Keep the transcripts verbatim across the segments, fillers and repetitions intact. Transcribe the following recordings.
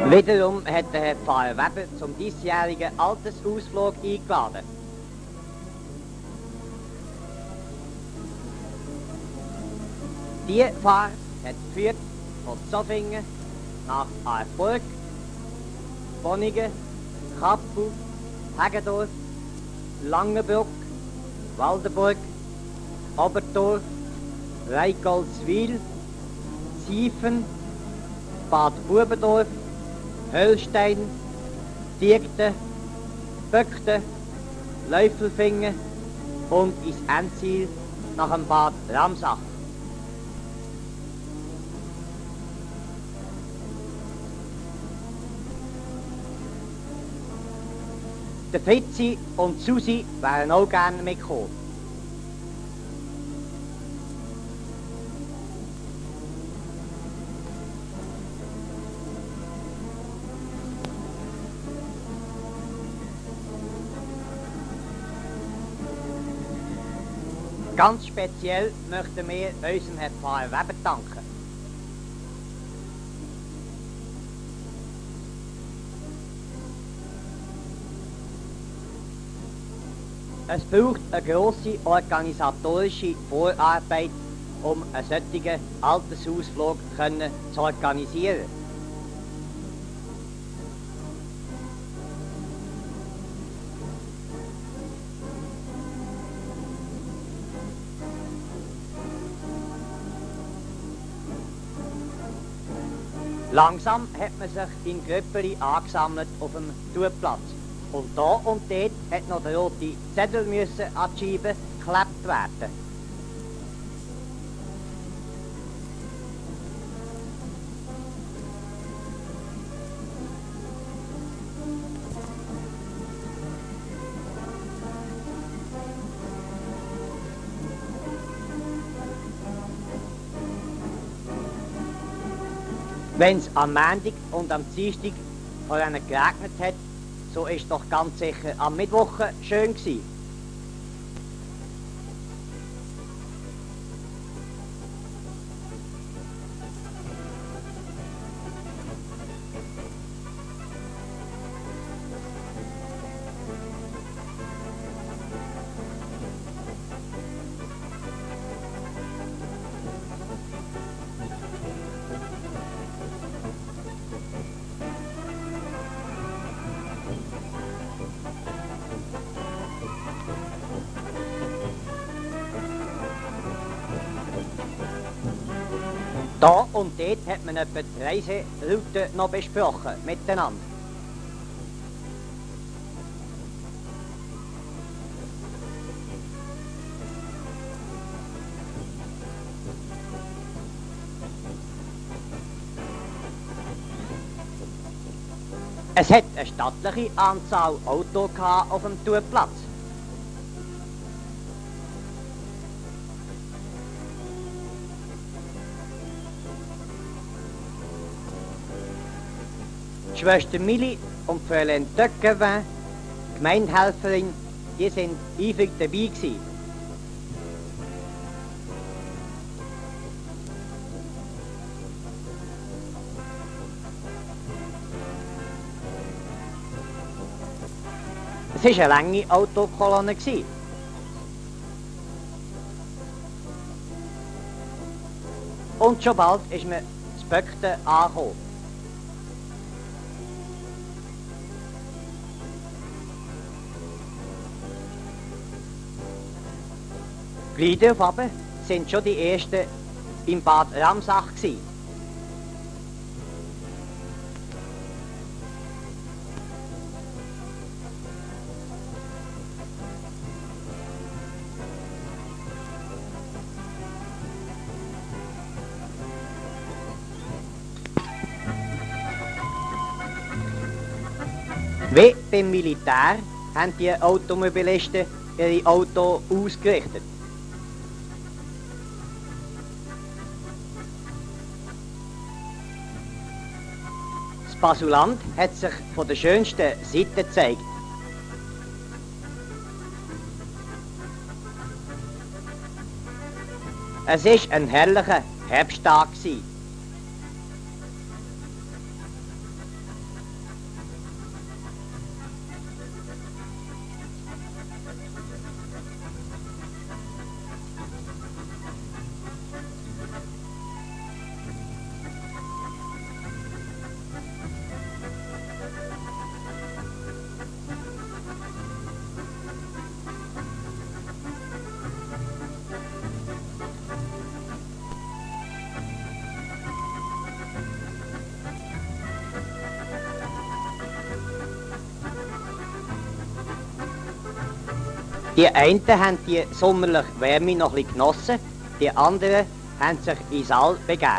Wiederum hat der Herr Pfarrer Weber zum diesjährigen Altersausflug eingeladen. Die Fahrt hat geführt von Zofingen nach Aarburg, Bonnigen, Kappel, Heggendorf, Langenbruck, Waldenburg, Obertorf, Reigoldswil, Siefen, Bad Bubendorf, Höllstein, Diegten, Böckten, Läufelfingen und ins Endziel nach dem Bad Ramsach. Der Fritzi und Susi wären auch gerne mitgekommen. Ganz speziell möchten wir unserem Herrn Pfarrer Weber danken. Es braucht eine grosse organisatorische Vorarbeit, um einen solchen Altersausflug können zu organisieren. Langsam hat man sich in Gröppeli angesammelt auf dem Tourplatz. Und da und dort hat noch der rote Zettel müssen an die Scheibe geklebt werden. Wenn es am Montag und am Dienstag vor einer geregnet hat, so ist doch ganz sicher am Mittwoch schön gewesen. Da und dort hat man etwa die Reiseroute noch besprochen miteinander. Es hat eine stattliche Anzahl Autos auf dem Tourplatz. Die Schwester Milli und Fräulein Töckerwin, Gemeindehelferin, die sind eifrig dabei gewesen. Es war eine lange Autokolonne gewesen. Und schon bald ist man zu Böckten angekommen. Gleich darauf aber sind schon die ersten im Bad Ramsach gewesen. Wie beim Militär haben die Automobilisten ihre Autos ausgerichtet. Das Basuland hat sich von der schönsten Seite gezeigt. Es war ein herrlicher Herbsttag. Die einen haben die sommerliche Wärme noch ein bisschen genossen, die anderen haben sich ins All begeben.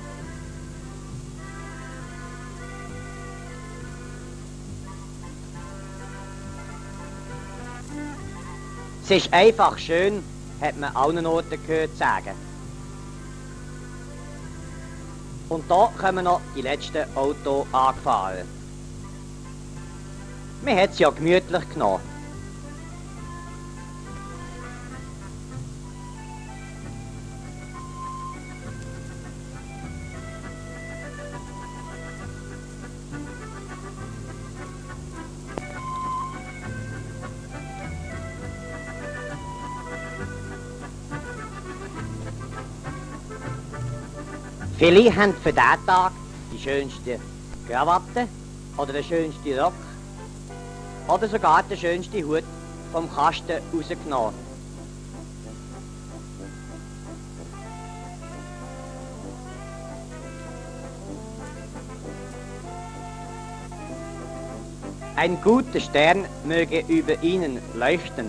Es ist einfach schön, hat man allen Orten gehört sagen. Und da kommen noch die letzten Autos angefahren. Man hat es ja gemütlich genommen. Viele haben für diesen Tag die schönste Krawatte oder den schönsten Rock oder sogar den schönsten Hut vom Kasten rausgenommen. Ein guter Stern möge über ihnen leuchten.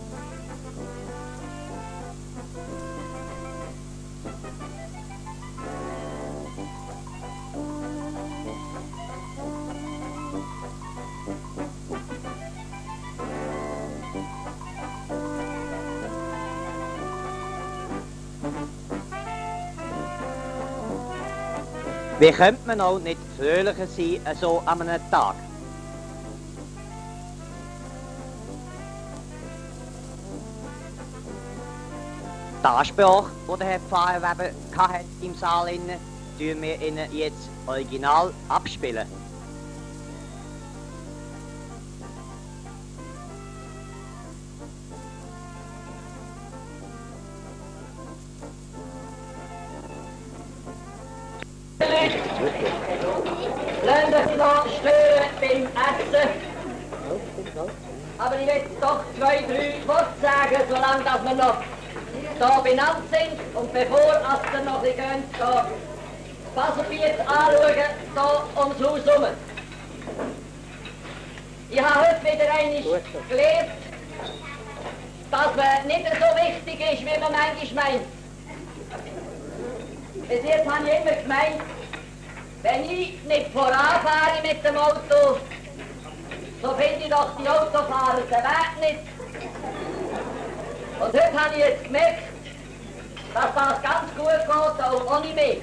Wie könnte man auch nicht fröhlicher sein, so an einem Tag? Die Ansprache, die der Herr Pfarrer Weber hatte im Saal, tun wir Ihnen jetzt original abspielen. Lasst euch noch stören beim Essen. Aber ich will doch zwei, drei Worte sagen, solange dass wir noch da benannt sind. Und bevor ihr noch ein bisschen da Baselbiet anschauen, da ums Haus herum. Ich habe heute wieder einmal gelernt, dass man nicht so wichtig ist, wie man manchmal meint. Bis jetzt habe ich immer gemeint, wenn ich nicht voranfahre mit dem Auto, so finde ich doch die Autofahrer den Weg nicht. Und heute habe ich jetzt gemerkt, dass das ganz gut geht, auch ohne mich.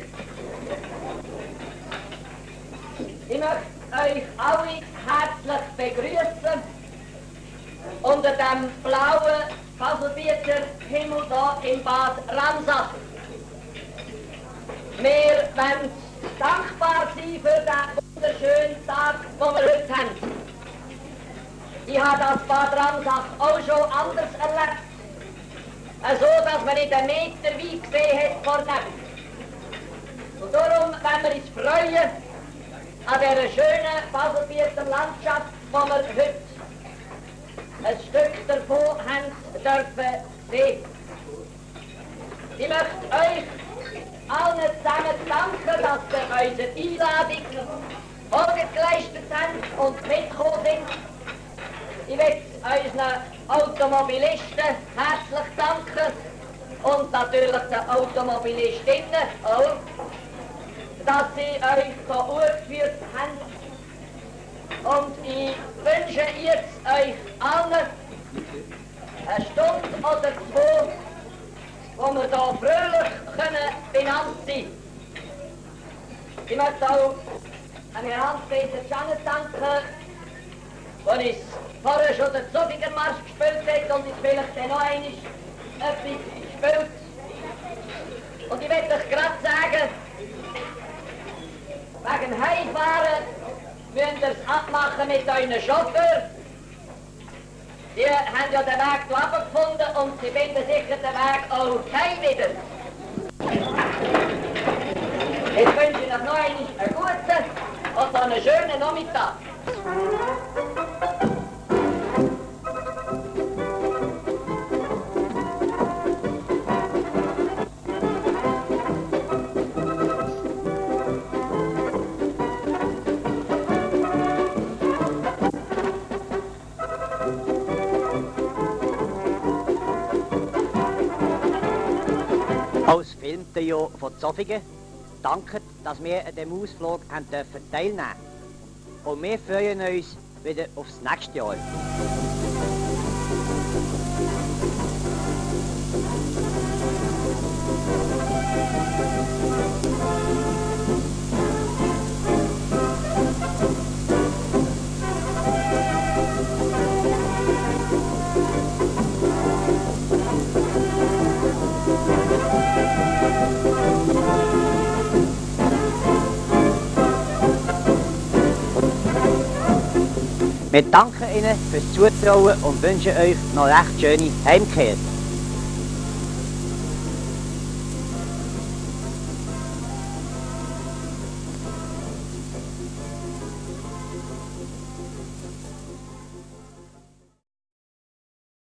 Ich möchte euch alle herzlich begrüßen unter dem blauen Baselbieter Himmel hier im Bad Ramsach. Wir wollen dankbar sein für den wunderschönen Tag, den wir heute haben. Ich habe das Bad Ramsach auch schon anders erlebt. So, dass man nicht einen Meter weit gesehen hat vor dem. Und darum wollen wir uns freuen an dieser schönen Baselbieter Landschaft, die wir heute ein Stück davon haben dürfen sehen. Ich möchte euch allen zusammen danken, dass ihr unsere Einladung Folge geleistet habt und mitgekommen sind. Ich möchte unseren Automobilisten herzlich danken und natürlich den Automobilistinnen auch, dass sie euch hier aufgeführt haben. Und ich wünsche jetzt euch allen eine Stunde oder zwei, wo wir hier fröhlich können benannt sein. Ich möchte auch an Herrn Hans-Peter Janet danken, der uns vorher schon den Zuffingermarsch gespielt hat und jetzt vielleicht dann noch einmal etwas gespielt. Und ich möchte euch gerade sagen, wegen Heimfahren müsst ihr es abmachen mit euren Chauffeur. Die haben ja den Weg hier abgefunden und sie finden sicher den Weg auch heim wieder. Jetzt wünsche ich euch noch einmal einen guten und einen schönen Nachmittag. verfilmten Jahr von Zofingen. Danke, dass wir an dem Ausflug haben dürfen teilnehmen. Und wir freuen uns wieder aufs nächste Jahr. Wir danken Ihnen fürs Zutrauen und wünschen euch noch recht schöne Heimkehr.